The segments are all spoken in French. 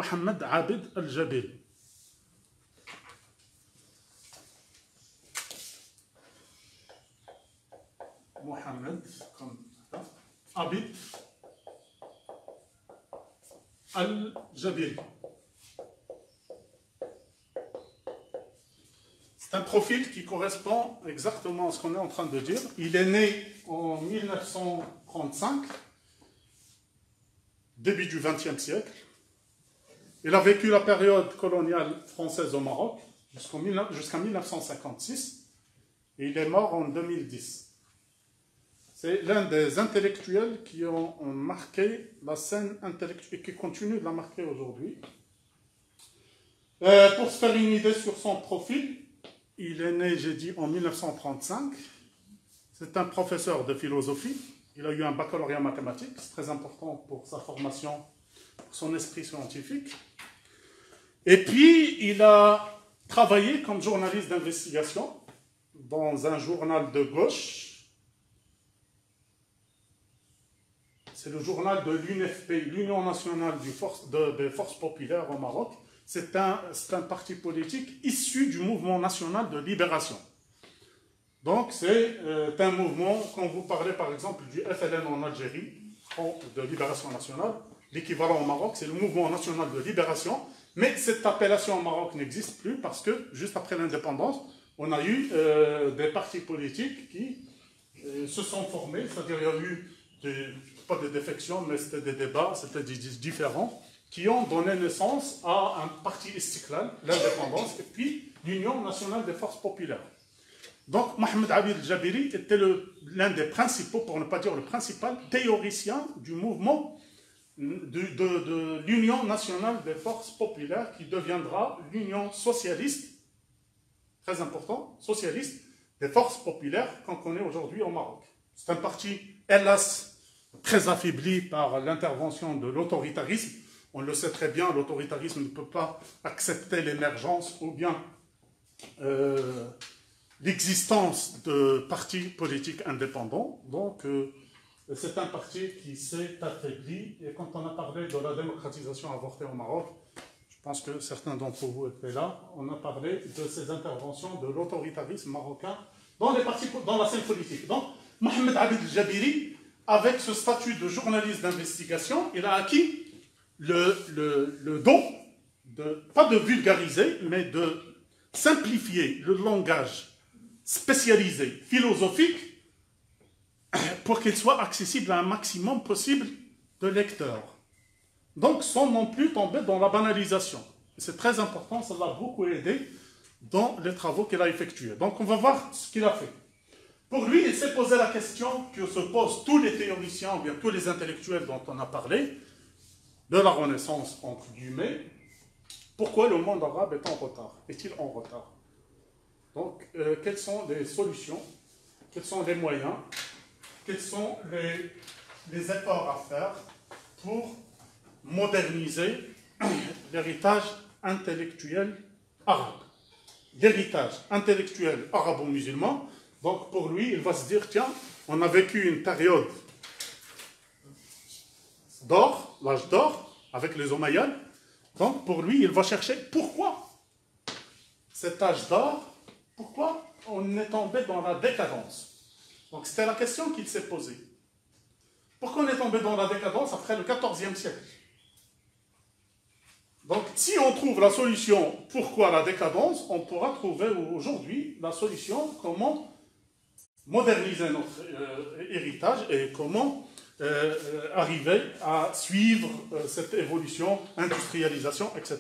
Mohamed Abid Al-Jabiri. Mohamed, comme ça, Abid Al-Jabiri. C'est un profil qui correspond exactement à ce qu'on est en train de dire. Il est né en 1935, début du XXe siècle. Il a vécu la période coloniale française au Maroc jusqu'en 1956 et il est mort en 2010. C'est l'un des intellectuels qui ont marqué la scène intellectuelle et qui continue de la marquer aujourd'hui. Pour se faire une idée sur son profil, il est né, j'ai dit, en 1935. C'est un professeur de philosophie. Il a eu un baccalauréat mathématique. C'est très important pour sa formation, pour son esprit scientifique. Et puis, il a travaillé comme journaliste d'investigation dans un journal de gauche. C'est le journal de l'UNFP, l'Union nationale des forces populaires au Maroc. C'est un parti politique issu du mouvement national de libération. Donc, c'est un mouvement, quand vous parlez par exemple du FLN en Algérie, Front de Libération Nationale, l'équivalent au Maroc, c'est le mouvement national de libération, mais cette appellation au Maroc n'existe plus parce que, juste après l'indépendance, on a eu des partis politiques qui se sont formés, c'est-à-dire il y a eu, pas des défections, mais c'était des débats, c'était différents, qui ont donné naissance à un parti istiklal, l'indépendance, et puis l'Union nationale des forces populaires. Donc, Mohamed Abid Al-Jabiri était l'un des principaux, pour ne pas dire le principal, théoricien du mouvement de l'Union nationale des forces populaires qui deviendra l'Union socialiste, très important, socialiste, des forces populaires qu'on connaît aujourd'hui au Maroc. C'est un parti, hélas, très affaibli par l'intervention de l'autoritarisme. On le sait très bien, l'autoritarisme ne peut pas accepter l'émergence ou bien l'existence de partis politiques indépendants. Donc, c'est un parti qui s'est affaibli. Et quand on a parlé de la démocratisation avortée au Maroc, je pense que certains d'entre vous étaient là, on a parlé de ces interventions de l'autoritarisme marocain dans la scène politique. Donc, Mohamed Abid Al-Jabiri, avec ce statut de journaliste d'investigation, il a acquis le don, pas de vulgariser, mais de simplifier le langage spécialisé, philosophique, pour qu'il soit accessible à un maximum possible de lecteurs. Donc, sans non plus tomber dans la banalisation. C'est très important, ça l'a beaucoup aidé dans les travaux qu'il a effectués. Donc, on va voir ce qu'il a fait. Pour lui, il s'est posé la question que se posent tous les théoriciens, ou bien tous les intellectuels dont on a parlé, de la Renaissance, entre guillemets, pourquoi le monde arabe est en retard? Est-il en retard? Donc, quelles sont les solutions? Quels sont les moyens? Quels sont les efforts à faire pour moderniser l'héritage intellectuel arabe? L'héritage intellectuel arabo-musulman. Donc, pour lui, il va se dire, tiens, on a vécu une période d'or, l'âge d'or, avec les Omeyyades. Donc, pour lui, il va chercher pourquoi cet âge d'or, pourquoi on est tombé dans la décadence. Donc, c'était la question qu'il s'est posée. Pourquoi on est tombé dans la décadence après le XIVe siècle? Donc, si on trouve la solution pourquoi la décadence, on pourra trouver aujourd'hui la solution comment moderniser notre héritage et comment arriver à suivre cette évolution, industrialisation, etc.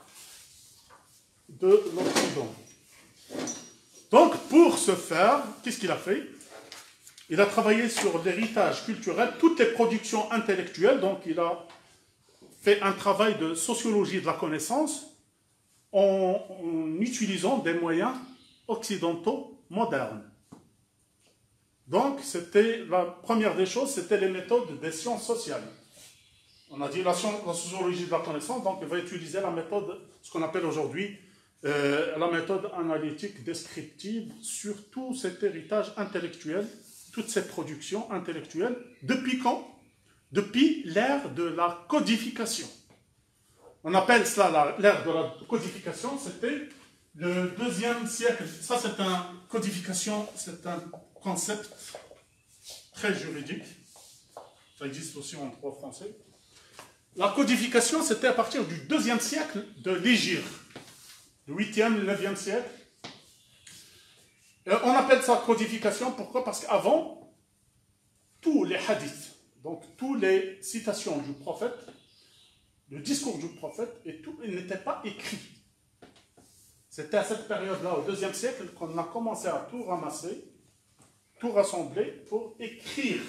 de l'Occident. Donc, pour ce faire, qu'est-ce qu'il a fait? Il a travaillé sur l'héritage culturel, toutes les productions intellectuelles, donc il a fait un travail de sociologie de la connaissance en utilisant des moyens occidentaux modernes. Donc, c'était la première des choses, c'était les méthodes des sciences sociales. On a dit la sociologie de la connaissance, donc il va utiliser la méthode, ce qu'on appelle aujourd'hui la méthode analytique descriptive sur tout cet héritage intellectuel, toutes ces productions intellectuelles. Depuis quand? Depuis l'ère de la codification. On appelle cela l'ère de la codification, c'était le 2e siècle. Ça, c'est une codification, c'est un concept très juridique. Ça existe aussi en droit français. La codification, c'était à partir du 2e siècle de l'Hégire. Le 8e, le 9e siècle. Et on appelle ça codification, pourquoi? Parce qu'avant, tous les hadiths, donc toutes les citations du prophète, le discours du prophète, et tout, il n'était pas écrit. C'était à cette période-là, au 2e siècle, qu'on a commencé à tout ramasser, tout rassembler pour écrire,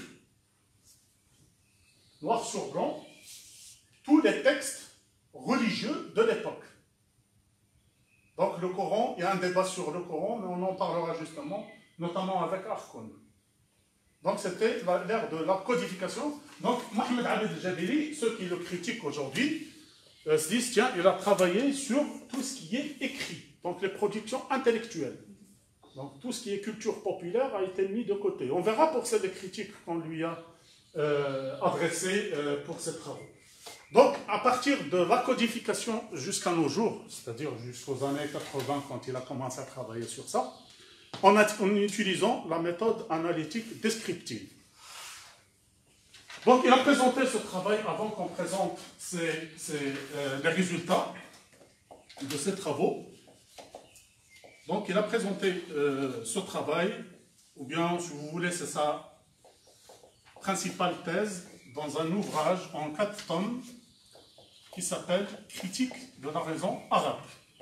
noir sur blanc, tous les textes religieux de l'époque. Donc le Coran, il y a un débat sur le Coran, mais on en parlera justement, notamment avec Arkhon. Donc c'était l'ère de la codification. Donc Mohamed Abed al-Jabiri, ceux qui le critiquent aujourd'hui, se disent, tiens, il a travaillé sur tout ce qui est écrit, donc les productions intellectuelles. Donc tout ce qui est culture populaire a été mis de côté. On verra pour ces critiques qu'on lui a adressées pour ses travaux. Donc, à partir de la codification jusqu'à nos jours, c'est-à-dire jusqu'aux années 80, quand il a commencé à travailler sur ça, en utilisant la méthode analytique descriptive. Donc, il a présenté ce travail avant qu'on présente les résultats de ses travaux. Donc, il a présenté ce travail, ou bien, si vous voulez, c'est sa principale thèse, dans un ouvrage en 4 tomes, qui s'appelle « Critique de la raison arabe ».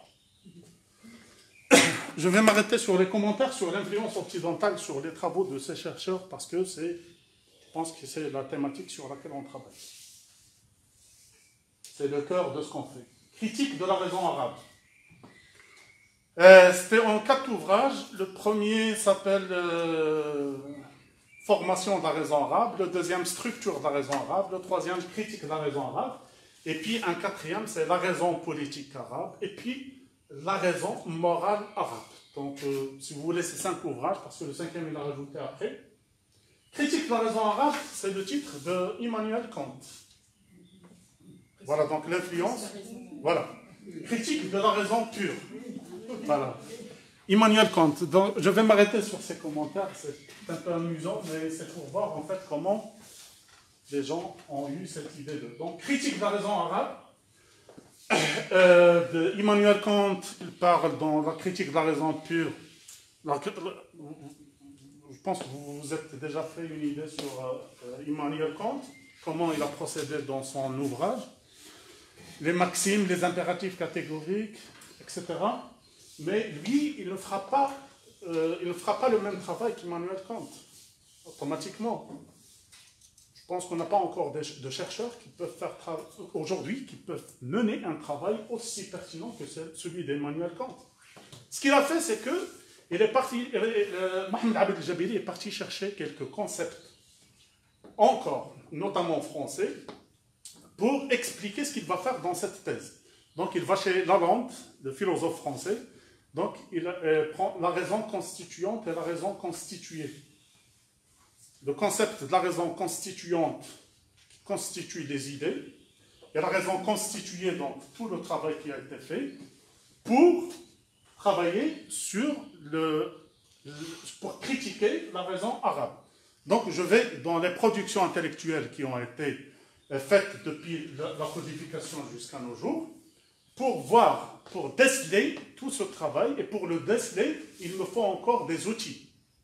Je vais m'arrêter sur les commentaires sur l'influence occidentale sur les travaux de ces chercheurs parce que je pense que c'est la thématique sur laquelle on travaille. C'est le cœur de ce qu'on fait. Critique de la raison arabe. C'était en 4 ouvrages. Le premier s'appelle Formation de la raison arabe, le deuxième Structure de la raison arabe, le troisième Critique de la raison arabe. Et puis un 4e, c'est la raison politique arabe, et puis la raison morale arabe. Donc, si vous voulez, c'est 5 ouvrages, parce que le 5e, il a rajouté après. Critique de la raison arabe, c'est le titre de Immanuel Kant. Voilà, donc l'influence. Voilà. Critique de la raison pure. Voilà. Immanuel Kant. Donc, je vais m'arrêter sur ces commentaires, c'est un peu amusant, mais c'est pour voir en fait comment les gens ont eu cette idée de... Donc, critique de la raison arabe, de Immanuel Kant, il parle dans la critique de la raison pure. Je pense que vous vous êtes déjà fait une idée sur Immanuel Kant, comment il a procédé dans son ouvrage, les maximes, les impératifs catégoriques, etc. Mais lui, il ne fera pas le même travail qu'Immanuel Kant, automatiquement. Je pense qu'on n'a pas encore de chercheurs qui peuvent faire aujourd'hui, qui peuvent mener un travail aussi pertinent que celui d'Emmanuel Kant. Ce qu'il a fait, c'est que Mohamed Abed al-Jabiri est parti chercher quelques concepts, encore, notamment en français, pour expliquer ce qu'il va faire dans cette thèse. Donc il va chez Lalande, le philosophe français, donc il prend la raison constituante et la raison constituée. Le concept de la raison constituante qui constitue des idées, et la raison constituée, donc tout le travail qui a été fait, pour travailler sur pour critiquer la raison arabe. Donc je vais dans les productions intellectuelles qui ont été faites depuis la codification jusqu'à nos jours, pour voir, pour déceler tout ce travail, et pour le déceler, il me faut encore des outils.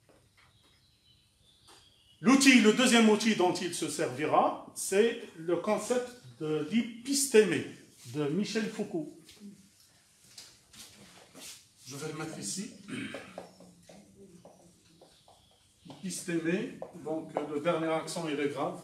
Le deuxième outil dont il se servira, c'est le concept de l'épistémé de Michel Foucault. Je vais le mettre ici. L'épistémé, donc le dernier accent il est grave.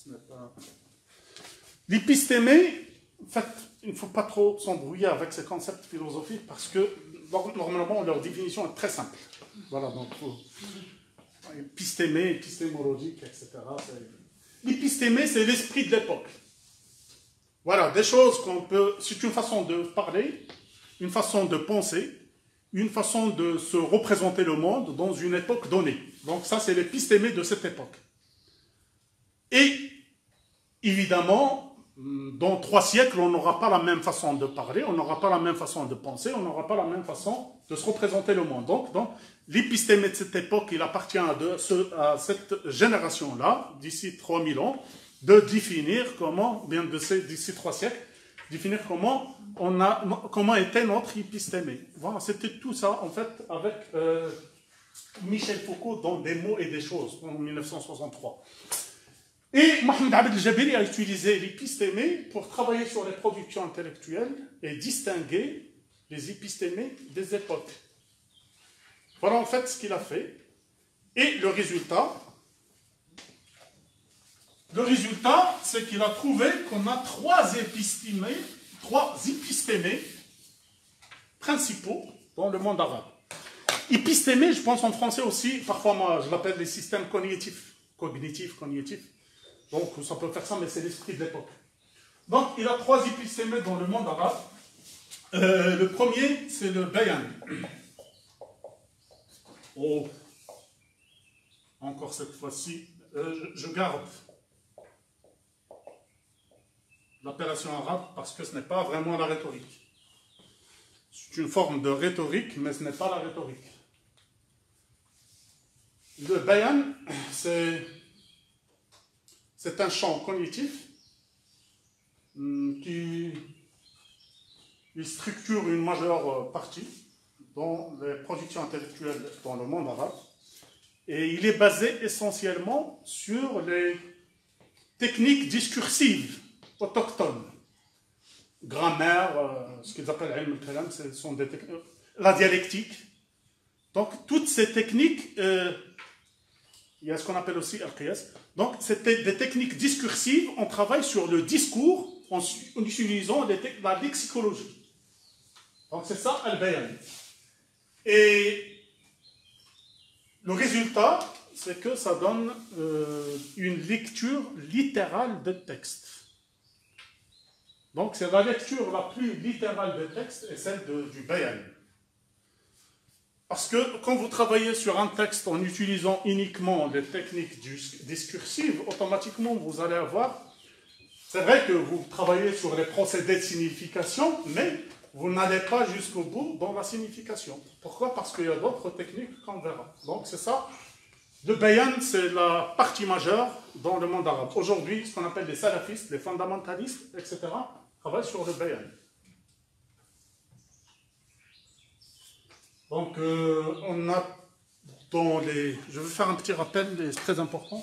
L'épistémé, en fait, il ne faut pas trop s'embrouiller avec ces concepts philosophiques parce que normalement leur définition est très simple. Voilà, donc épistémé, épistémologique, etc. L'épistémé, c'est l'esprit de l'époque. Voilà, des choses qu'on peut... C'est une façon de parler, une façon de penser, une façon de se représenter le monde dans une époque donnée. Donc ça, c'est l'épistémé de cette époque. Et, évidemment, dans 3 siècles, on n'aura pas la même façon de parler, on n'aura pas la même façon de penser, on n'aura pas la même façon de se représenter le monde. Donc l'épistémé de cette époque, il appartient à cette génération-là, d'ici 3000 ans, de définir comment, bien d'ici 3 siècles, définir comment était notre épistémé. Voilà, c'était tout ça, en fait, avec Michel Foucault dans Des mots et des choses, en 1963. Et Mohamed Abd el-Jabiri a utilisé l'épistémé pour travailler sur les productions intellectuelles et distinguer les épistémés des époques. Voilà en fait ce qu'il a fait. Et le résultat, c'est qu'il a trouvé qu'on a 3 épistémés principaux dans le monde arabe. Épistémé, je pense en français aussi, parfois moi je l'appelle les systèmes cognitifs. Donc ça peut faire ça, mais c'est l'esprit de l'époque. Donc il a 3 épistémés dans le monde arabe. Le premier, c'est le bayan. Oh, encore cette fois-ci, je garde l'appellation arabe parce que ce n'est pas vraiment la rhétorique. C'est une forme de rhétorique, mais ce n'est pas la rhétorique. Le bayan, c'est un champ cognitif qui structure une majeure partie dans les productions intellectuelles dans le monde arabe. Et il est basé essentiellement sur les techniques discursives autochtones. Grammaire, ce qu'ils appellent ilm al-kalam, ce sont des techniques, la dialectique. Donc toutes ces techniques, il y a ce qu'on appelle aussi al-qiyas. Donc c'était des techniques discursives, on travaille sur le discours en utilisant la lexicologie. Donc c'est ça al-bayan. Et le résultat, c'est que ça donne une lecture littérale des textes. Donc c'est la lecture la plus littérale des textes et celle du bayan. Parce que quand vous travaillez sur un texte en utilisant uniquement les techniques discursives, automatiquement vous allez avoir... C'est vrai que vous travaillez sur les procédés de signification, mais vous n'allez pas jusqu'au bout dans la signification. Pourquoi? Parce qu'il y a d'autres techniques qu'on verra. Donc c'est ça. Le bayan, c'est la partie majeure dans le monde arabe. Aujourd'hui, ce qu'on appelle les salafistes, les fondamentalistes, etc., travaillent sur le bayan. Donc, on a dans les... Je vais faire un petit rappel, c'est très important.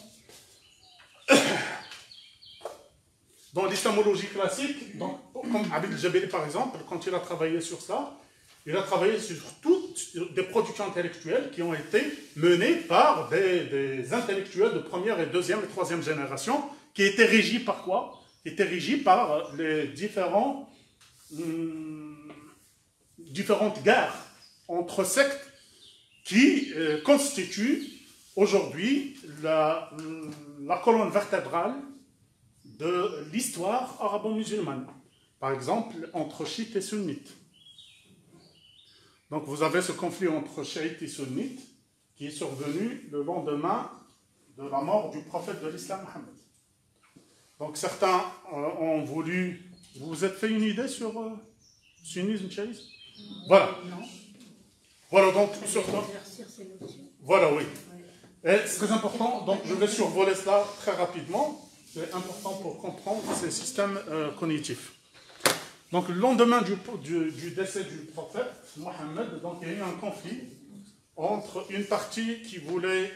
Dans l'islamologie classique, donc, comme Abd el-Jabiri par exemple, quand il a travaillé sur ça, il a travaillé sur toutes des productions intellectuelles qui ont été menées par des intellectuels de première et deuxième et troisième génération, qui étaient régis par quoi? Qui étaient régis par les différentes guerres entre sectes qui constituent aujourd'hui la colonne vertébrale de l'histoire arabo-musulmane. Par exemple, entre chiites et sunnites. Donc vous avez ce conflit entre chiites et sunnites qui est survenu le lendemain de la mort du prophète de l'islam, Mohammed. Donc certains ont voulu... Vous vous êtes fait une idée sur sunnisme, chiisme? Voilà. Voilà, donc, voilà, oui. Et c'est très important, donc je vais survoler cela très rapidement. C'est important pour comprendre ces systèmes cognitifs. Donc, le lendemain du décès du prophète, Mohammed, donc, il y a eu un conflit entre une partie qui voulait,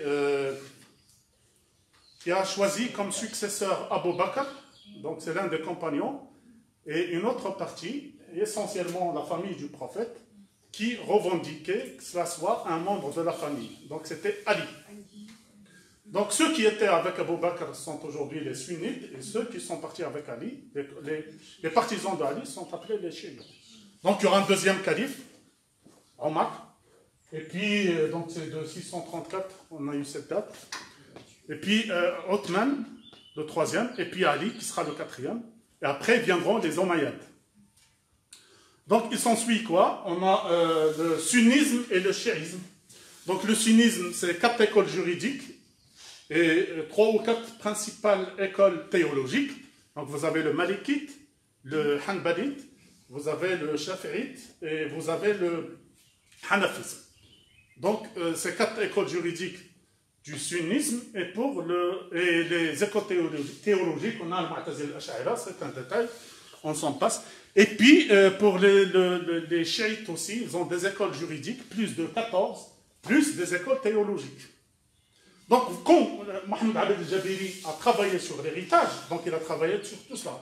qui a choisi comme successeur Abu Bakr, donc c'est l'un des compagnons, et une autre partie, essentiellement la famille du prophète, qui revendiquait que cela soit un membre de la famille. Donc c'était Ali. Donc ceux qui étaient avec Abu Bakr sont aujourd'hui les sunnites, et ceux qui sont partis avec Ali, les partisans d'Ali sont appelés les chiites. Donc il y aura un deuxième calife, Omar, et puis donc c'est de 634, on a eu cette date, et puis Othman, le troisième, et puis Ali qui sera le quatrième, et après viendront les Omeyyades. Donc, il s'ensuit quoi? On a le sunnisme et le chiisme. Donc, le sunnisme, c'est 4 écoles juridiques et 3 ou 4 principales écoles théologiques. Donc vous avez le malikite, le hanbalite, vous avez le shafi'ite et vous avez le hanafisme. Donc ces 4 écoles juridiques du sunnisme et et les écoles théologiques, on a le Mu'tazila al-Ash'ari, c'est un détail, on s'en passe. Et puis pour les chiites aussi, ils ont des écoles juridiques, plus de 14, plus des écoles théologiques. Donc quand Mohamed Abed al-Jabiri a travaillé sur l'héritage, donc il a travaillé sur tout cela.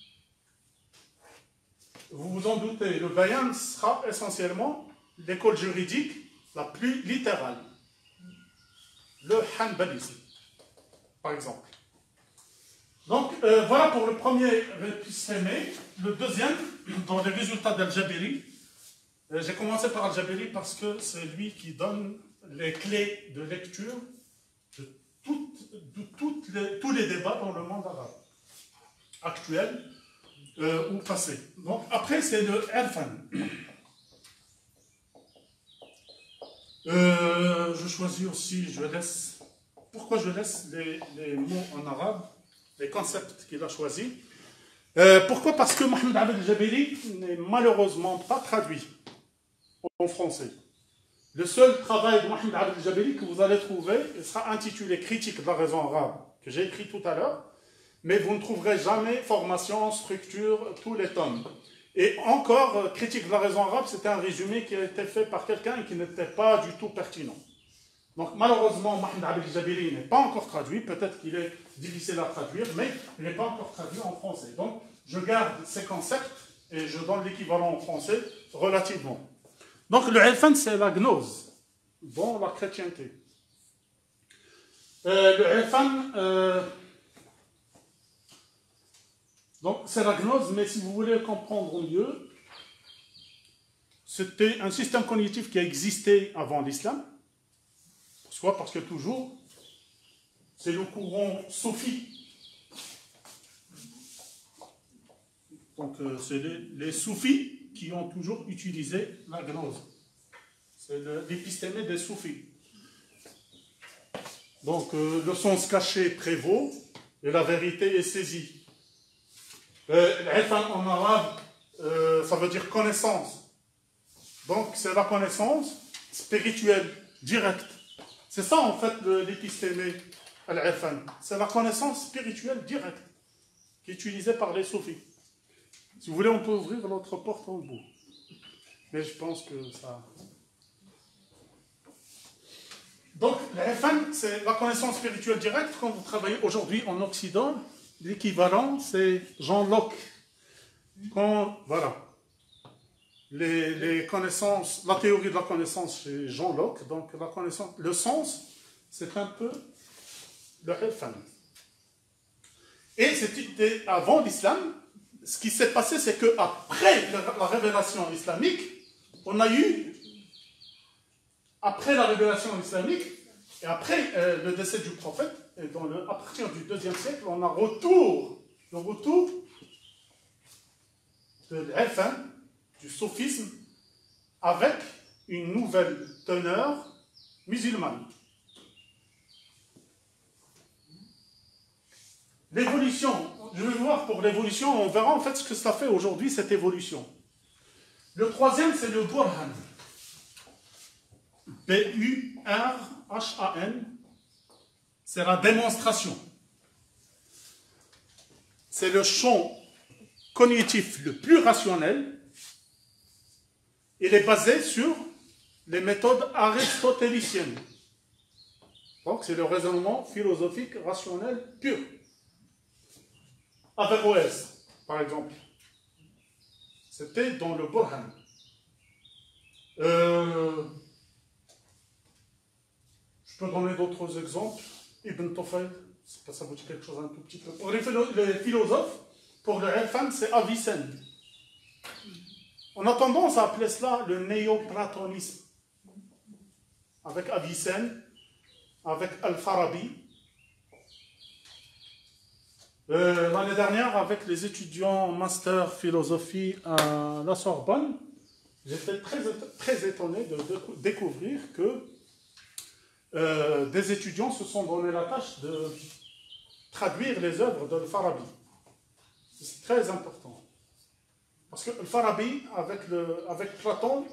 Vous vous en doutez, le bayan sera essentiellement l'école juridique la plus littérale. Le hanbalisme, par exemple. Donc, voilà pour le premier épistémé. Le deuxième, dans les résultats d'Al-Jabiri, j'ai commencé par Al-Jabiri parce que c'est lui qui donne les clés de lecture de tous les débats dans le monde arabe, actuel ou passé. Donc, après, c'est le Irfan. Je choisis aussi, pourquoi je laisse les mots en arabe, les concepts qu'il a choisis. Pourquoi? Parce que Mohamed Abed al-Jabiri n'est malheureusement pas traduit en français. Le seul travail de Mohamed Abed al-Jabiri que vous allez trouver sera intitulé Critique de la raison arabe, que j'ai écrit tout à l'heure, mais vous ne trouverez jamais formation, structure, tous les tomes. Et encore, Critique de la raison arabe, c'était un résumé qui a été fait par quelqu'un et qui n'était pas du tout pertinent. Donc malheureusement, Mohamed Abed al-Jabiri n'est pas encore traduit, peut-être qu'il est difficile à traduire, mais il n'est pas encore traduit en français. Donc je garde ces concepts et je donne l'équivalent en français relativement. Donc le Irfan, c'est la gnose dans la chrétienté. Le Irfan, donc c'est la gnose, mais si vous voulez le comprendre mieux, c'était un système cognitif qui a existé avant l'islam. Pourquoi? Parce que toujours, c'est le courant soufi. Donc c'est les soufis qui ont toujours utilisé la gnose. C'est l'épistémé des soufis. Donc le sens caché prévaut et la vérité est saisie. L'Irfan en arabe, ça veut dire connaissance. Donc c'est la connaissance spirituelle, directe. C'est ça en fait l'épistémé al-Irfan. C'est la connaissance spirituelle directe qui est utilisée par les soufis. Si vous voulez, on peut ouvrir l'autre porte en bout. Mais je pense que ça... Donc l'Irfan, c'est la connaissance spirituelle directe. Quand vous travaillez aujourd'hui en Occident, l'équivalent, c'est Jean Locke. Voilà. Les connaissances, la théorie de la connaissance chez Jean Locke, donc la connaissance, le sens, c'est un peu le Irfan. Et c'était avant l'islam. Ce qui s'est passé, c'est qu'après la révélation islamique, on a eu, après la révélation islamique, et après le décès du prophète, et à partir du IIe siècle, on a le retour de l'Irfan, du soufisme, avec une nouvelle teneur musulmane. L'évolution, je vais voir pour l'évolution, on verra en fait ce que ça fait aujourd'hui, cette évolution. Le troisième, c'est le Burhan. B-U-R-H-A-N. C'est la démonstration. C'est le champ cognitif le plus rationnel. Il est basé sur les méthodes aristotéliciennes. Donc c'est le raisonnement philosophique rationnel pur. Averroès, par exemple. C'était dans le Burhan. Je peux donner d'autres exemples. Ibn Tufayl, ça vous dit quelque chose un tout petit peu. Pour les philosophes, pour le Irfan, c'est Avicenne. On a tendance à appeler cela le néoplatonisme. Avec Avicenne, avec Al-Farabi. L'année dernière, avec les étudiants master philosophie à la Sorbonne, j'étais très étonné de découvrir que des étudiants se sont donné la tâche de traduire les œuvres d'Al-Farabi. C'est très important. Parce que le Farabi, avec Platon,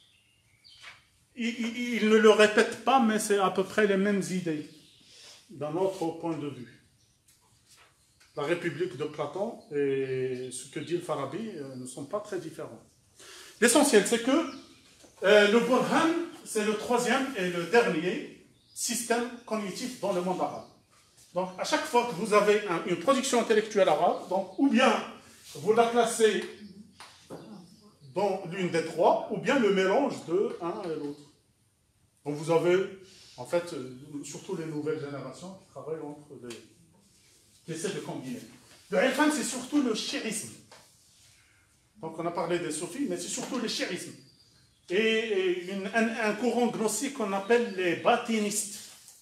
il ne le répète pas, mais c'est à peu près les mêmes idées, d'un autre point de vue. La République de Platon et ce que dit le Farabi ne sont pas très différents. L'essentiel, c'est que le Burhan, c'est le troisième et le dernier système cognitif dans le monde arabe. Donc, à chaque fois que vous avez une production intellectuelle arabe, donc, ou bien vous la classez dans l'une des trois, ou bien le mélange de l'un et l'autre. Donc, vous avez, en fait, surtout les nouvelles générations qui travaillent entre les... qui essaient de combiner. Le Irfan, c'est surtout le chiisme. Donc, on a parlé des soufis, mais c'est surtout le chiisme. Et un courant gnostique qu'on appelle les batinistes.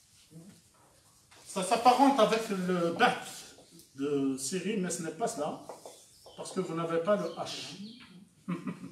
Ça s'apparente avec le bat de Syrie, mais ce n'est pas cela, parce que vous n'avez pas le H.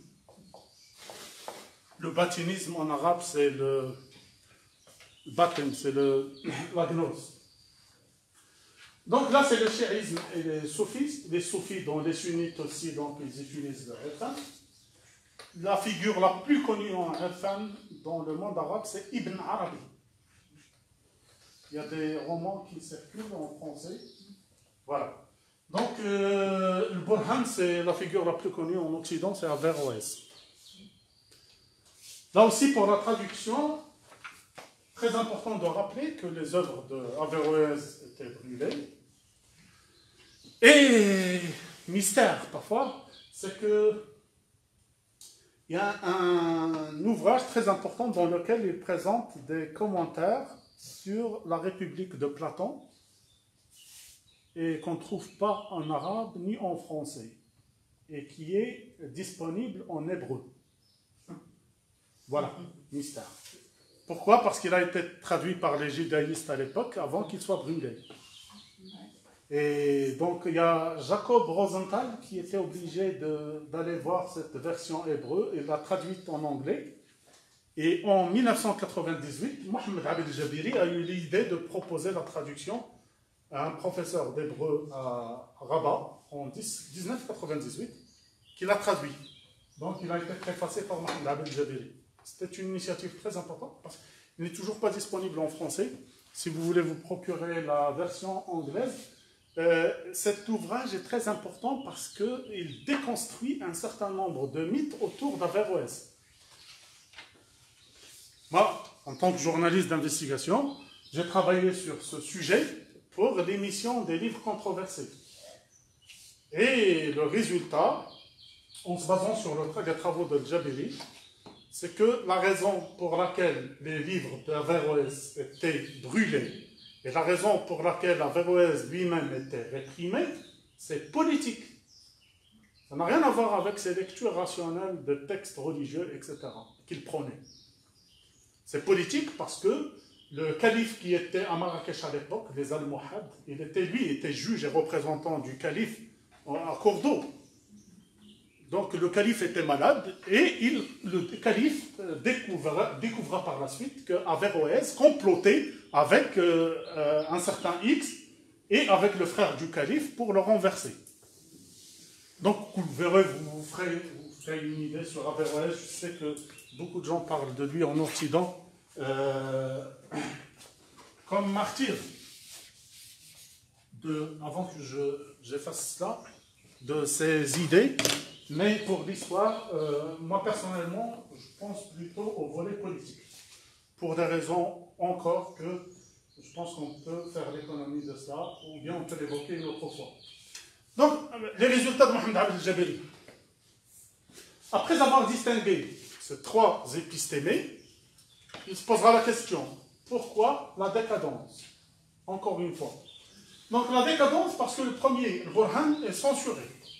Le batinisme en arabe, c'est le batin, c'est la gnose. Donc là, c'est le chiisme et les soufis. Les soufis, dont les sunnites aussi, donc ils utilisent le Irfan. La figure la plus connue en Irfan dans le monde arabe, c'est Ibn Arabi. Il y a des romans qui circulent en français. Voilà. Donc, le Burhan, c'est la figure la plus connue en Occident, c'est Averroès. Là aussi, pour la traduction, très important de rappeler que les œuvres d'Averroès étaient brûlées. Et, mystère parfois, c'est que il y a un ouvrage très important dans lequel il présente des commentaires sur la République de Platon et qu'on ne trouve pas en arabe ni en français et qui est disponible en hébreu. Voilà, mystère. Pourquoi? Parce qu'il a été traduit par les judaïstes à l'époque avant qu'il soit brûlé. Et donc il y a Jacob Rosenthal qui était obligé d'aller voir cette version hébreu et l'a traduite en anglais. Et en 1998, Mohamed Abed Jabiri a eu l'idée de proposer la traduction à un professeur d'hébreu à Rabat en 1998, qui l'a traduit. Donc il a été préfacé par Mohamed Abed Jabiri. C'était une initiative très importante parce qu'il n'est toujours pas disponible en français. Si vous voulez vous procurer la version anglaise, cet ouvrage est très important parce qu'il déconstruit un certain nombre de mythes autour d'Averroès. Moi, en tant que journaliste d'investigation, j'ai travaillé sur ce sujet pour l'émission des livres controversés. Et le résultat, en se basant sur les travaux de Jabiri, c'est que la raison pour laquelle les livres d'Averroès étaient brûlés et la raison pour laquelle Averroès lui-même était réprimé, c'est politique. Ça n'a rien à voir avec ses lectures rationnelles de textes religieux, etc., qu'il prônait. C'est politique parce que le calife qui était à Marrakech à l'époque, les Almohades, il était juge et représentant du calife à Cordoue. Donc le calife était malade et le calife découvra par la suite qu'Averroès complotait avec un certain X et avec le frère du calife pour le renverser. Donc vous verrez, vous ferez une idée sur Averroès. Je sais que beaucoup de gens parlent de lui en Occident comme martyr. Avant que j'efface cela, de ses idées. Mais pour l'histoire, moi personnellement, je pense plutôt au volet politique. Pour des raisons encore que je pense qu'on peut faire l'économie de cela, ou bien on peut l'évoquer une autre fois. Donc, les résultats de Mohamed Abed Jabiri. Après avoir distingué ces trois épistémés, il se posera la question, pourquoi la décadence? Encore une fois. Donc la décadence, parce que le premier, le Burhan, est censuré.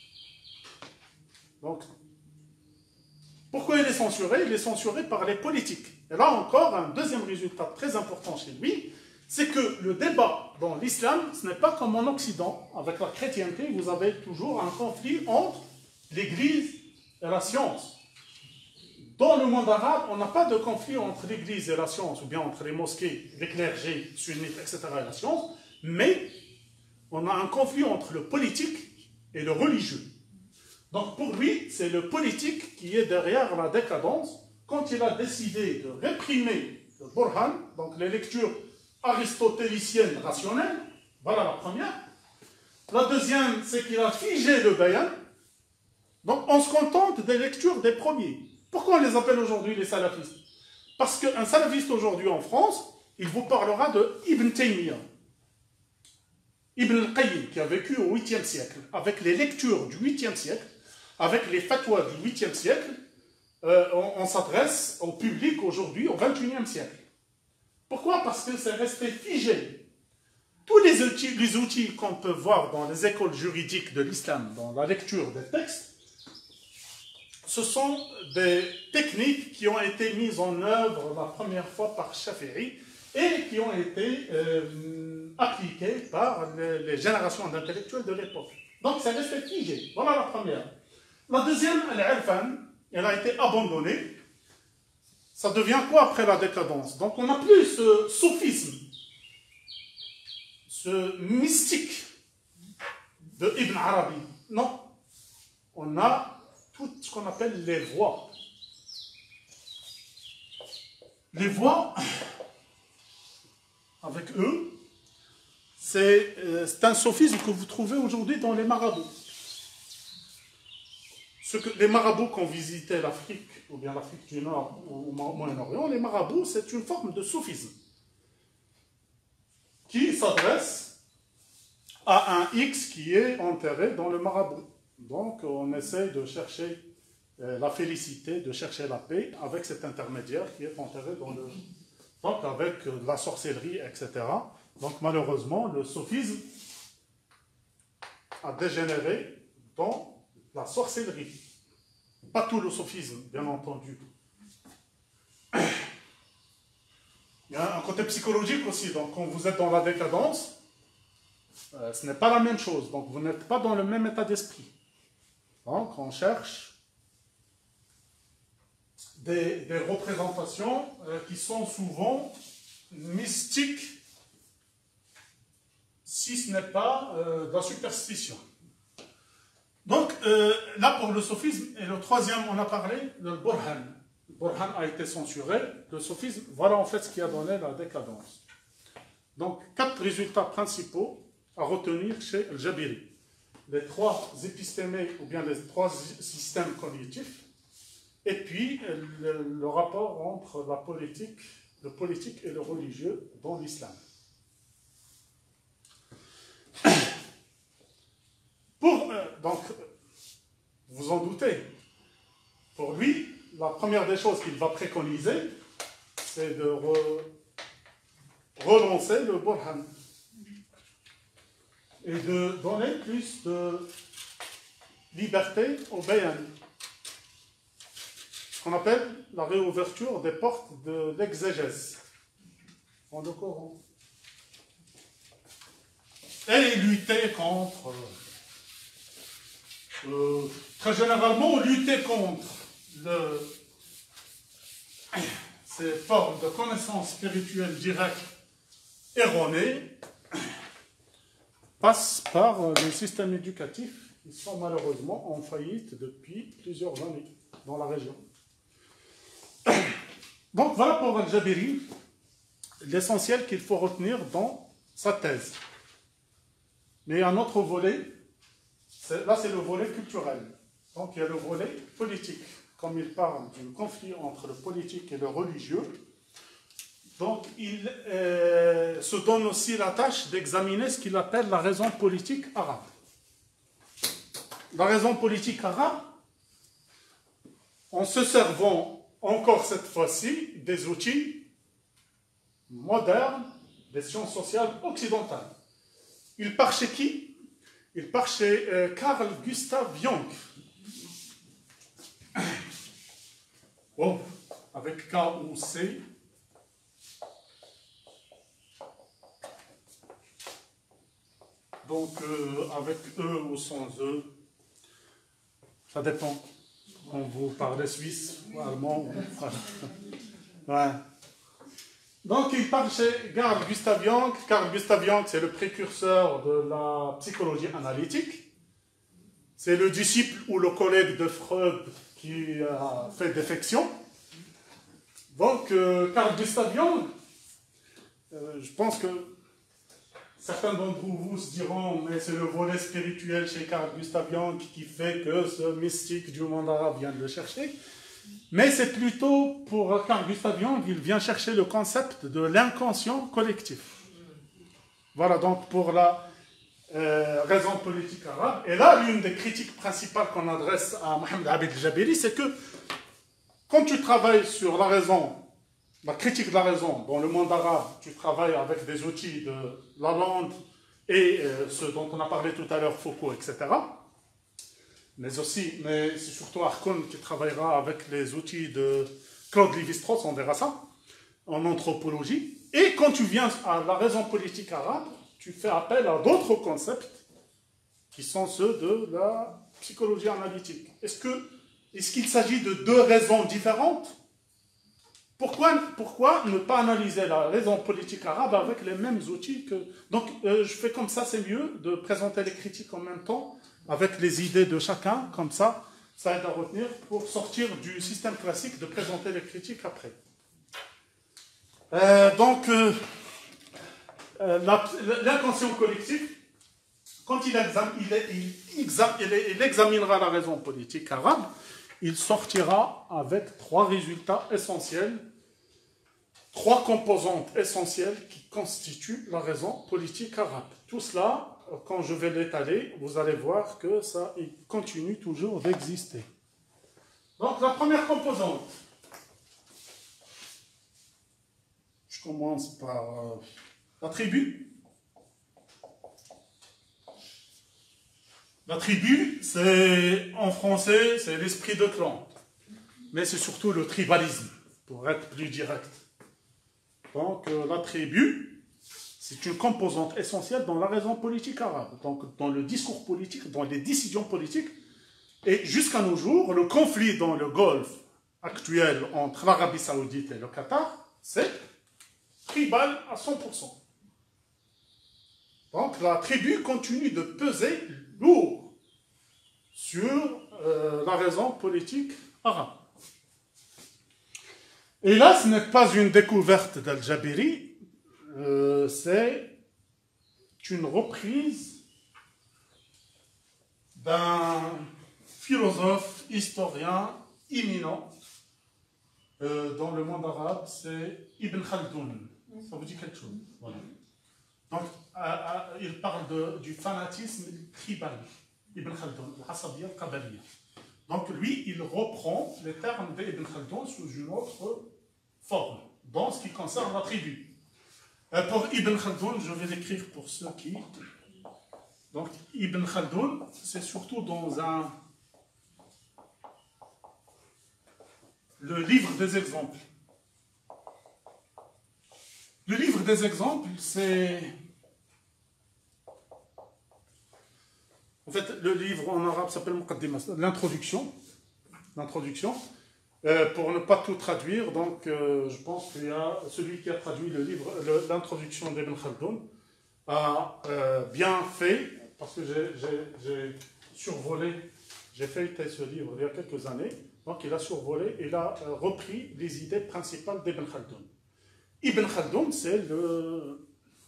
Donc, pourquoi il est censuré? Il est censuré par les politiques. Et là encore, un deuxième résultat très important chez lui, c'est que le débat dans l'islam, ce n'est pas comme en Occident, avec la chrétienté, vous avez toujours un conflit entre l'Église et la science. Dans le monde arabe, on n'a pas de conflit entre l'Église et la science, ou bien entre les mosquées, les clergés, sunnites, etc. et la science, mais on a un conflit entre le politique et le religieux. Donc pour lui, c'est le politique qui est derrière la décadence quand il a décidé de réprimer le Burhan, donc les lectures aristotéliciennes rationnelles, voilà la première. La deuxième, c'est qu'il a figé le bayan. Donc on se contente des lectures des premiers. Pourquoi on les appelle aujourd'hui les salafistes? Parce qu'un salafiste aujourd'hui en France, il vous parlera de Ibn Taymiyyah, Ibn al-Qayyim, qui a vécu au 8e siècle, avec les lectures du 8e siècle, avec les fatwas du 8e siècle, on s'adresse au public aujourd'hui au 21e siècle. Pourquoi? Parce que c'est resté figé. Tous les outils qu'on peut voir dans les écoles juridiques de l'islam, dans la lecture des textes, ce sont des techniques qui ont été mises en œuvre la première fois par Shafi'i et qui ont été appliquées par les générations d'intellectuels de l'époque. Donc c'est resté figé. Voilà la première. La deuxième, al-Irfan, elle a été abandonnée. Ça devient quoi après la décadence? Donc on n'a plus ce sophisme, ce mystique de Ibn Arabi. Non, on a tout ce qu'on appelle les voix. Les voix, avec eux, c'est un sophisme que vous trouvez aujourd'hui dans les marabouts. Les marabouts qui ont visité l'Afrique, ou bien l'Afrique du Nord, ou au Moyen-Orient, les marabouts, c'est une forme de soufisme qui s'adresse à un X qui est enterré dans le marabout. Donc, on essaie de chercher la félicité, de chercher la paix avec cet intermédiaire qui est enterré dans le... Donc, avec la sorcellerie, etc. Donc, malheureusement, le sophisme a dégénéré dans la sorcellerie. Pas tout le sophisme, bien entendu. Il y a un côté psychologique aussi. Donc, quand vous êtes dans la décadence, ce n'est pas la même chose. Donc, vous n'êtes pas dans le même état d'esprit. Donc, on cherche des représentations qui sont souvent mystiques, si ce n'est pas de la superstition. Donc, là, pour le sophisme, et le troisième, on a parlé, le Burhan. Le Burhan a été censuré. Le sophisme, voilà en fait ce qui a donné la décadence. Donc, 4 résultats principaux à retenir chez Al-Jabiri. Les 3 épistémés, ou bien les 3 systèmes cognitifs, et puis le rapport entre le politique et le religieux dans l'islam. Donc, vous en doutez, pour lui, la première des choses qu'il va préconiser, c'est de relancer le Burhan et de donner plus de liberté au bayan. Ce qu'on appelle la réouverture des portes de l'exégèse dans le Coran. Et lutter contre... très généralement, lutter contre ces formes de connaissances spirituelles directes erronées passe par les systèmes éducatifs qui sont malheureusement en faillite depuis plusieurs années dans la région. Donc voilà pour Al-Jabiri l'essentiel qu'il faut retenir dans sa thèse. Mais il y a un autre volet, là c'est le volet culturel. Donc il y a le volet politique. Comme il parle du conflit entre le politique et le religieux, donc il se donne aussi la tâche d'examiner ce qu'il appelle la raison politique arabe. La raison politique arabe, en se servant encore cette fois-ci des outils modernes des sciences sociales occidentales. Il part chez qui? Il part chez Carl Gustav Jung. Bon, avec K ou C. Donc, avec E ou sans E, ça dépend. Quand vous parlez suisse ou allemand. Ouais. Donc, il part chez Carl Gustav Jung. Carl Gustav Jung, c'est le précurseur de la psychologie analytique. c'est le disciple ou le collègue de Freud qui a fait défection. Donc, Carl Gustav Jung, je pense que certains d'entre vous se diront, mais c'est le volet spirituel chez Carl Gustav Jung qui fait que ce mystique du monde arabe vient de le chercher. Mais c'est plutôt pour Carl Gustav Jung, il vient chercher le concept de l'inconscient collectif. Voilà donc pour la raison politique arabe. Et là, l'une des critiques principales qu'on adresse à Mohamed Abid el-Jabiri, c'est que quand tu travailles sur la raison, la critique de la raison, dans le monde arabe, tu travailles avec des outils de Lalande et ce dont on a parlé tout à l'heure, Foucault, etc. Mais c'est surtout Harkoun qui travaillera avec les outils de Claude Lévi-Strauss, on verra ça, en anthropologie. Et quand tu viens à la raison politique arabe, tu fais appel à d'autres concepts qui sont ceux de la psychologie analytique. Est-ce qu'il s'agit de deux raisons différentes? Pourquoi ne pas analyser la raison politique arabe avec les mêmes outils que... Donc, je fais comme ça, c'est mieux de présenter les critiques en même temps, avec les idées de chacun, comme ça aide à retenir pour sortir du système classique de présenter les critiques après. L'inconscient collectif, quand il examinera la raison politique arabe, il sortira avec trois résultats essentiels, trois composantes essentielles qui constituent la raison politique arabe. Tout cela, quand je vais l'étaler, vous allez voir que ça continue toujours d'exister. Donc la première composante, je commence par la tribu. La tribu, en français, c'est l'esprit de clan. Mais c'est surtout le tribalisme, pour être plus direct. Donc, la tribu, c'est une composante essentielle dans la raison politique arabe. Donc, dans le discours politique, dans les décisions politiques. Et jusqu'à nos jours, le conflit dans le Golfe actuel entre l'Arabie Saoudite et le Qatar, c'est tribal à 100%. Donc, la tribu continue de peser lourd sur la raison politique arabe. Et là, ce n'est pas une découverte d'Al-Jabiri, c'est une reprise d'un philosophe, historien éminent dans le monde arabe, c'est Ibn Khaldoun. Ça vous dit quelque chose? Voilà. Donc, il parle du fanatisme tribal, Ibn Khaldoun, al-Asabiyya al-Qabaliyya. Donc, lui, il reprend les termes d'Ibn Khaldoun sous une autre forme, dans ce qui concerne la tribu. Pour Ibn Khaldoun, je vais l'écrire pour ceux qui... Donc, Ibn Khaldoun, c'est surtout dans le livre des exemples. Le livre des exemples, c'est... En fait, le livre en arabe s'appelle Muqaddimah, l'introduction. L'introduction. Pour ne pas tout traduire, donc je pense qu'il y a celui qui a traduit le livre, l'introduction d'Ibn Khaldoun, a bien fait, parce que j'ai survolé, j'ai feuilleté ce livre il y a quelques années, donc il a survolé, il a repris les idées principales d'Ibn Khaldoun. Ibn Khaldoun, c'est le...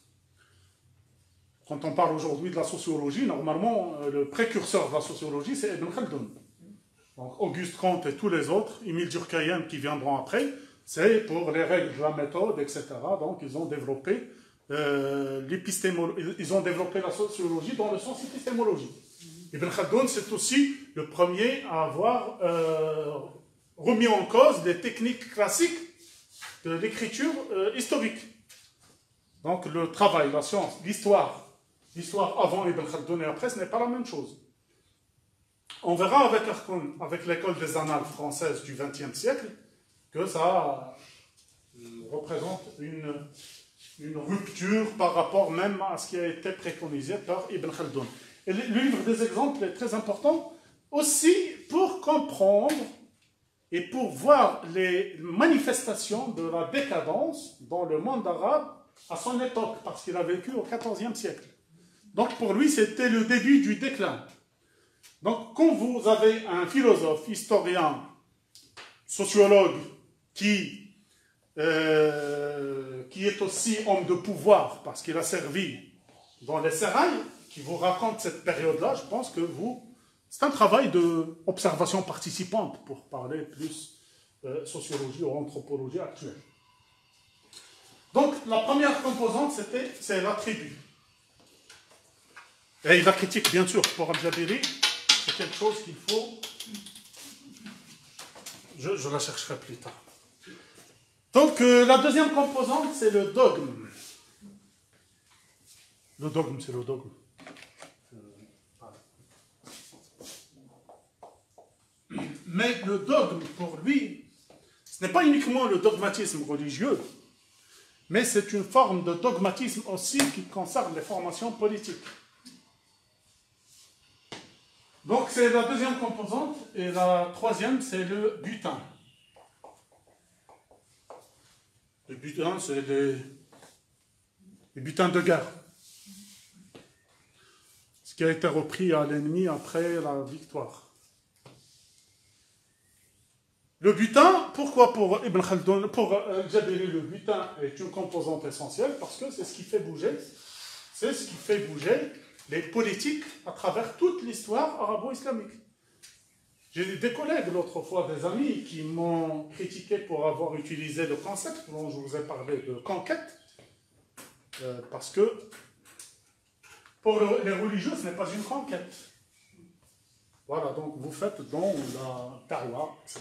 Quand on parle aujourd'hui de la sociologie, normalement, le précurseur de la sociologie, c'est Ibn Khaldoun. Donc Auguste Comte et tous les autres, Émile Durkheim qui viendront après, c'est pour les règles de la méthode, etc. Donc ils ont développé l'épistémologie, ils ont développé la sociologie dans le sens épistémologique. Ibn Khaldoun, c'est aussi le premier à avoir remis en cause les techniques classiques de l'écriture historique. Donc le travail, la science, l'histoire avant Ibn Khaldoun et après, ce n'est pas la même chose. On verra avec l'école des annales françaises du XXe siècle que ça représente une rupture par rapport même à ce qui a été préconisé par Ibn Khaldoun. Et le livre des exemples est très important aussi pour comprendre et pour voir les manifestations de la décadence dans le monde arabe à son époque, parce qu'il a vécu au XIVe siècle. Donc pour lui, c'était le début du déclin. Donc, quand vous avez un philosophe, historien, sociologue qui est aussi homme de pouvoir parce qu'il a servi dans les sérails, qui vous raconte cette période-là, je pense que c'est un travail d'observation participante pour parler plus sociologie ou anthropologie actuelle. Donc, la première composante, c'est la tribu. Et la critique, bien sûr, pour Al-Jabiri, c'est quelque chose qu'il faut... Je la chercherai plus tard. Donc, la deuxième composante, c'est le dogme. Le dogme, c'est le dogme. Mais le dogme, pour lui, ce n'est pas uniquement le dogmatisme religieux, mais c'est une forme de dogmatisme aussi qui concerne les formations politiques. Donc c'est la deuxième composante, et la troisième, c'est le butin. Le butin, c'est les butins de guerre. Ce qui a été repris à l'ennemi après la victoire. Le butin, pourquoi pour Ibn Khaldun, pour Al-Jabiri, le butin est une composante essentielle parce que c'est ce qui fait bouger, les politiques à travers toute l'histoire arabo-islamique. J'ai des collègues l'autre fois, des amis, qui m'ont critiqué pour avoir utilisé le concept dont je vous ai parlé de conquête, parce que pour les religieux, ce n'est pas une conquête. Voilà, donc vous faites dans la tarwa, etc.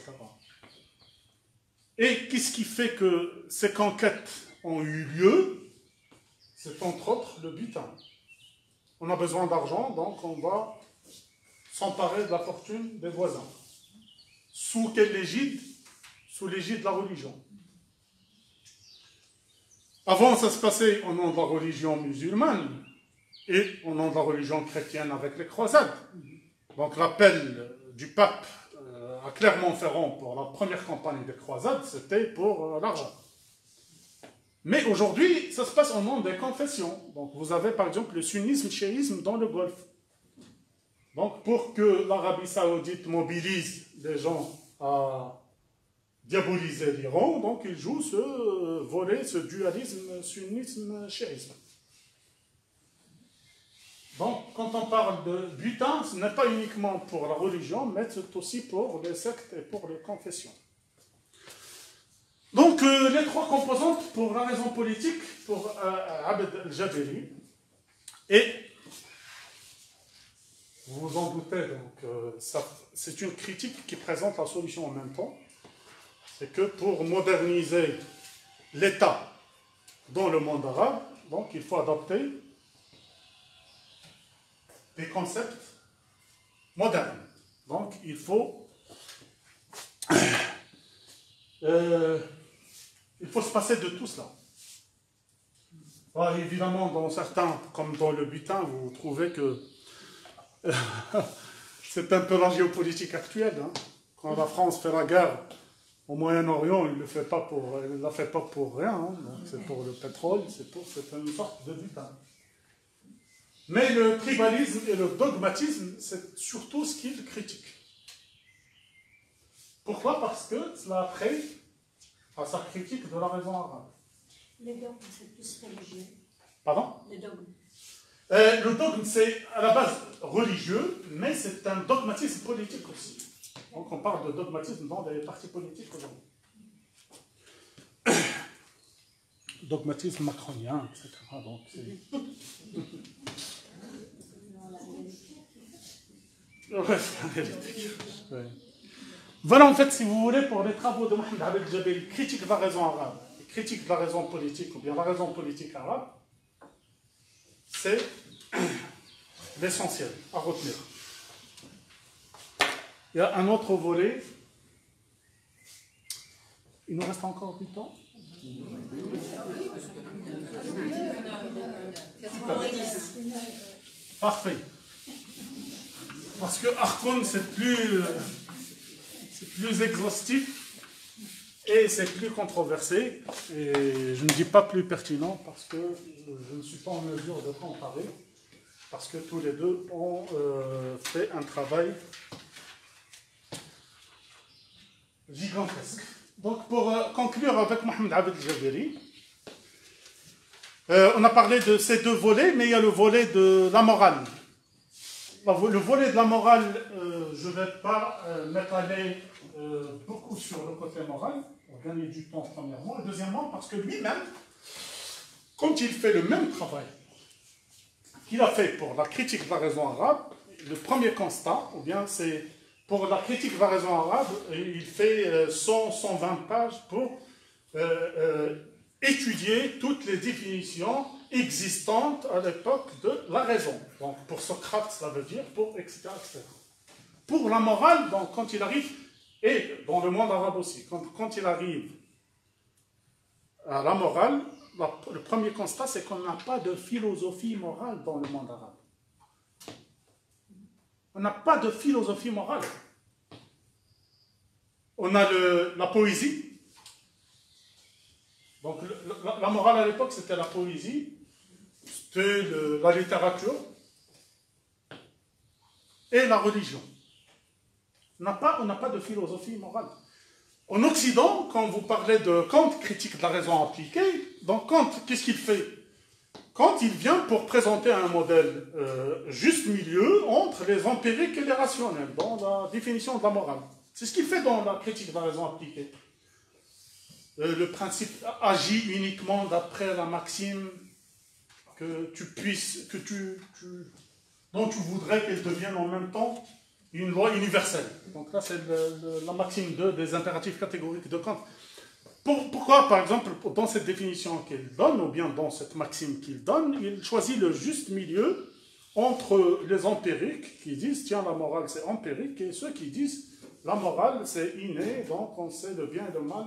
Et qu'est-ce qui fait que ces conquêtes ont eu lieu? C'est entre autres le butin. On a besoin d'argent, donc on va s'emparer de la fortune des voisins. Sous quelle égide? Sous l'égide de la religion. Avant, ça se passait au nom de la religion musulmane et au nom de la religion chrétienne avec les croisades. Donc l'appel du pape à Clermont-Ferrand pour la première campagne des croisades, c'était pour l'argent. Mais aujourd'hui, ça se passe au nom des confessions. Donc vous avez par exemple le sunnisme, chiisme dans le Golfe. Donc pour que l'Arabie Saoudite mobilise les gens à diaboliser l'Iran, donc ils jouent ce volet, ce dualisme sunnisme-chiisme. Donc, quand on parle de butin, ce n'est pas uniquement pour la religion, mais c'est aussi pour les sectes et pour les confessions. Donc, les trois composantes pour la raison politique, pour Abd al-Jabiri, et vous vous en doutez, donc, c'est une critique qui présente la solution en même temps, c'est que pour moderniser l'État dans le monde arabe, donc il faut adopter des concepts modernes. Donc, il faut se passer de tout cela. Alors, évidemment, dans certains, comme dans le butin, vous trouvez que c'est un peu la géopolitique actuelle. Hein. Quand la France fait la guerre au Moyen-Orient, elle ne la fait pas pour rien. Hein. C'est pour le pétrole, c'est une sorte de butin. Mais le tribalisme et le dogmatisme, c'est surtout ce qu'il critique. Pourquoi? Parce que cela a trait à sa critique de la raison arabe. Les dogmes, c'est plus religieux. Pardon? Les dogmes. Le dogme, c'est à la base religieux, mais c'est un dogmatisme politique aussi. Donc on parle de dogmatisme dans les partis politiques aujourd'hui. Dogmatisme macronien, etc. Donc, voilà en fait, si vous voulez, pour les travaux de Mohamed Abed Jabiri, critique de la raison arabe, critique de la raison politique, ou bien la raison politique arabe, c'est l'essentiel à retenir. Il y a un autre volet. Il nous reste encore du temps? Parfait. Parce que Arkhon, c'est plus exhaustif et c'est plus controversé. Et je ne dis pas plus pertinent parce que je ne suis pas en mesure de comparer parce que tous les deux ont fait un travail gigantesque. Donc, pour conclure avec Mohamed Abed Jabiri, on a parlé de ces deux volets, mais il y a le volet de la morale. Le volet de la morale, je ne vais pas m'étaler beaucoup sur le côté moral, pour gagner du temps premièrement, et deuxièmement parce que lui-même, quand il fait le même travail qu'il a fait pour la critique de la raison arabe, le premier constat, ou bien c'est pour la critique de la raison arabe, il fait 100-120 pages pour étudier toutes les définitions existantes à l'époque de la raison. Donc pour Socrate, ça veut dire pour etc. etc. Pour la morale, donc, quand il arrive, et dans le monde arabe aussi, quand il arrive à la morale, le premier constat, c'est qu'on n'a pas de philosophie morale dans le monde arabe. On n'a pas de philosophie morale. On a la poésie. Donc la morale à l'époque, c'était la poésie, c'était la littérature et la religion. On n'a pas de philosophie morale. En Occident, quand vous parlez de Kant, critique de la raison appliquée, donc Kant, qu'est-ce qu'il fait? Kant, il vient pour présenter un modèle juste milieu entre les empiriques et les rationnels, dans la définition de la morale. C'est ce qu'il fait dans la critique de la raison appliquée. Le principe agit uniquement d'après la maxime que tu puisses, dont tu voudrais qu'elle devienne en même temps une loi universelle. Donc là, c'est la maxime 2 des impératifs catégoriques de Kant. Pourquoi, par exemple, dans cette définition qu'il donne, ou bien dans cette maxime qu'il donne, il choisit le juste milieu entre les empiriques qui disent, tiens, la morale c'est empirique, et ceux qui disent, la morale c'est inné, donc on sait le bien et le mal,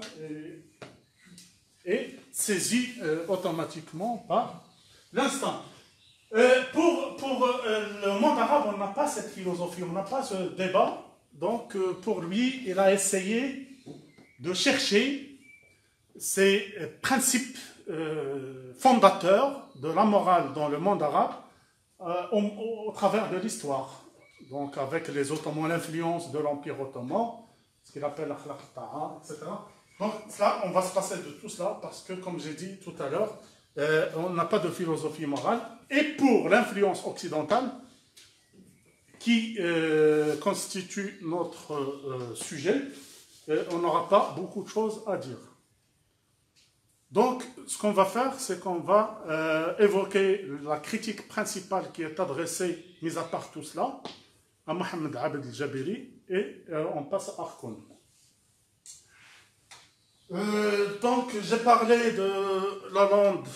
et saisi automatiquement par l'instinct. Pour le monde arabe, on n'a pas cette philosophie, on n'a pas ce débat. Donc, pour lui, il a essayé de chercher ces principes fondateurs de la morale dans le monde arabe au travers de l'histoire. Donc, avec les Ottomans, l'influence de l'Empire ottoman, ce qu'il appelle l'akhlaq ta'a, etc. Donc, là, on va se passer de tout cela parce que, comme j'ai dit tout à l'heure, on n'a pas de philosophie morale. Et pour l'influence occidentale, qui constitue notre sujet, on n'aura pas beaucoup de choses à dire. Donc, ce qu'on va faire, c'est qu'on va évoquer la critique principale qui est adressée, mis à part tout cela, à Mohamed Abed el-Jabiri, et on passe à Arkoun. Donc, j'ai parlé de la langue.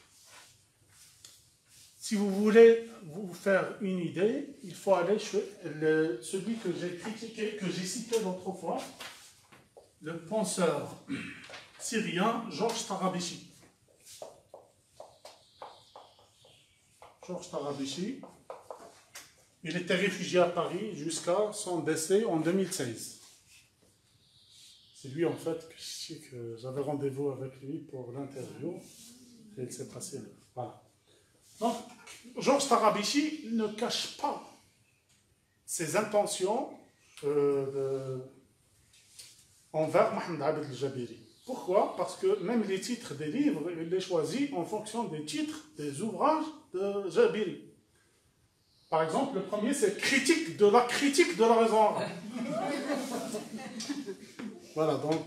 Si vous voulez vous faire une idée, il faut aller chez celui que j'ai critiqué, que j'ai cité l'autre fois, le penseur syrien Georges Tarabichi. Georges Tarabichi, il était réfugié à Paris jusqu'à son décès en 2016. C'est lui en fait que j'avais rendez-vous avec lui pour l'interview et il s'est passé là. Voilà. Donc, Georges Tarabichi ne cache pas ses intentions envers Mohamed Abed el-Jabiri. Pourquoi? Parce que même les titres des livres, il les choisit en fonction des titres des ouvrages de Jabiri. Par exemple, le premier, c'est critique de la raison arabe. Voilà, donc,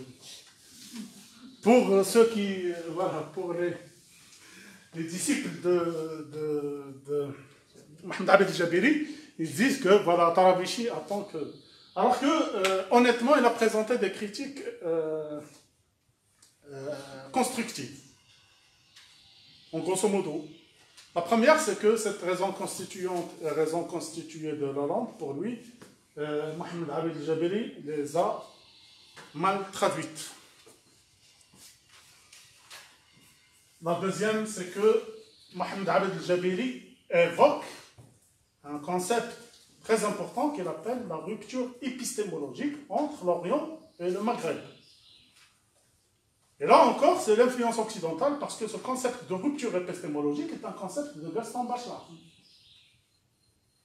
pour ceux qui, voilà, pour les disciples de Mohamed Abed el-Jabiri, ils disent que, voilà, Tarabichi attend que... Alors que, honnêtement, il a présenté des critiques constructives. En grosso modo. La première, c'est que cette raison constituée de la langue, pour lui, Mohamed Abed el-Jabiri les a mal traduites. La deuxième, c'est que Mohamed Abed el-Jabiri évoque un concept très important qu'il appelle la rupture épistémologique entre l'Orient et le Maghreb. Et là encore, c'est l'influence occidentale parce que ce concept de rupture épistémologique est un concept de Gaston Bachelard.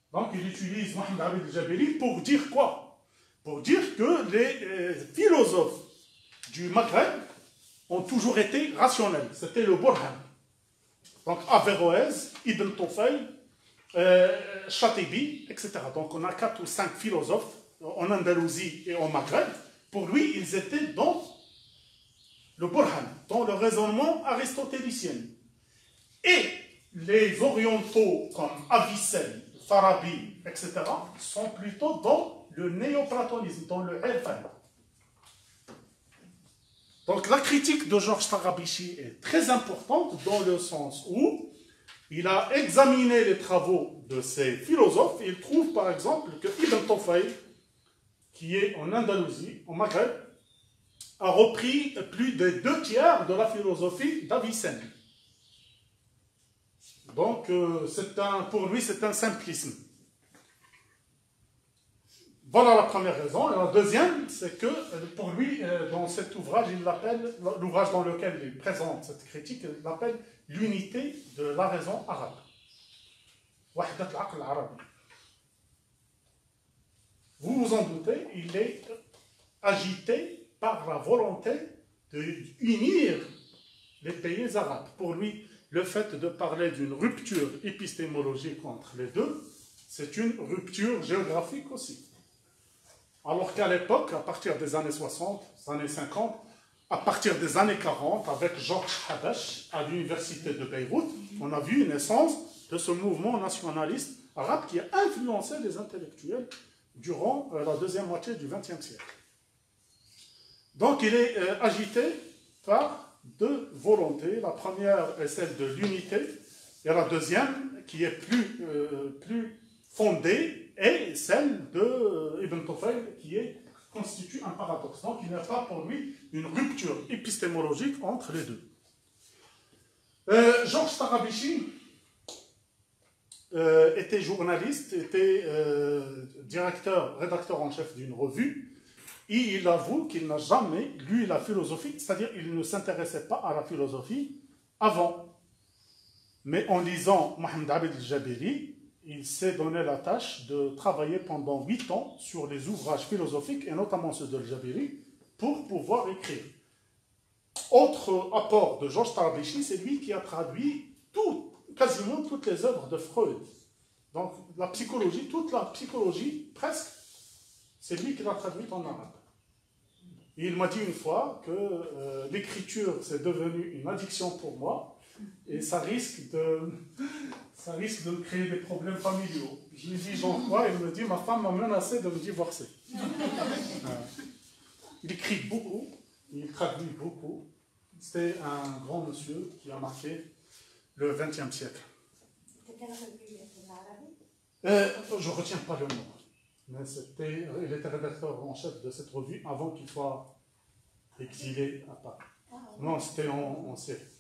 Donc il utilise Mohamed Abid al-Jabiri pour dire quoi? Pour dire que les philosophes du Maghreb ont toujours été rationnels. C'était le Burhan. Donc Averroès, Ibn Tufayl, Chatibi, etc. Donc on a 4 ou 5 philosophes en Andalousie et au Maghreb. Pour lui, ils étaient dans le Burhan, dans le raisonnement aristotélicien. Et les orientaux comme Avicenne, Farabi, etc. sont plutôt dans le néoplatonisme, dans le Irfan. Donc la critique de Georges Tarabichi est très importante dans le sens où il a examiné les travaux de ces philosophes et il trouve par exemple que Ibn Tufayl, qui est en Andalousie, au Maghreb, a repris plus de 2/3 de la philosophie d'Avicenne. Donc pour lui c'est un simplisme. Voilà la première raison. Et la deuxième, c'est que pour lui, dans cet ouvrage, il l'appelle, l'ouvrage dans lequel il présente cette critique, il l'appelle l'unité de la raison arabe. Wahdat al-aql arabi. Vous vous en doutez, il est agité par la volonté d'unir les pays arabes. Pour lui, le fait de parler d'une rupture épistémologique entre les deux, c'est une rupture géographique aussi. Alors qu'à l'époque, à partir des années 60, des années 50, à partir des années 40, avec Georges Habash à l'université de Beyrouth, on a vu une naissance de ce mouvement nationaliste arabe qui a influencé les intellectuels durant la deuxième moitié du XXe siècle. Donc il est agité par 2 volontés. La première est celle de l'unité, et la deuxième, qui est plus fondée, est celle de Ibn Tufayl, qui constitue un paradoxe. Donc il n'y a pas pour lui une rupture épistémologique entre les deux. Georges Tarabichi était journaliste, était rédacteur en chef d'une revue, et il avoue qu'il n'a jamais lu la philosophie, c'est-à-dire qu'il ne s'intéressait pas à la philosophie avant. Mais en lisant Mohamed Abid al-Jabiri, il s'est donné la tâche de travailler pendant 8 ans sur les ouvrages philosophiques, et notamment ceux de al-Jabiri, pour pouvoir écrire. Autre apport de Georges Tarabichi, c'est lui qui a traduit quasiment toutes les œuvres de Freud. Donc la psychologie, toute la psychologie, presque, c'est lui qui l'a traduite en arabe. Et il m'a dit une fois que l'écriture, c'est devenu une addiction pour moi, et ça risque de me créer des problèmes familiaux. Je lui dis, genre quoi? Il me dit, ma femme m'a menacé de me divorcer. Il écrit beaucoup, il traduit beaucoup. C'était un grand monsieur qui a marqué le XXe siècle. Je ne retiens pas le nom, mais il était rédacteur en chef de cette revue avant qu'il soit exilé à Paris. Non, c'était en Syrie.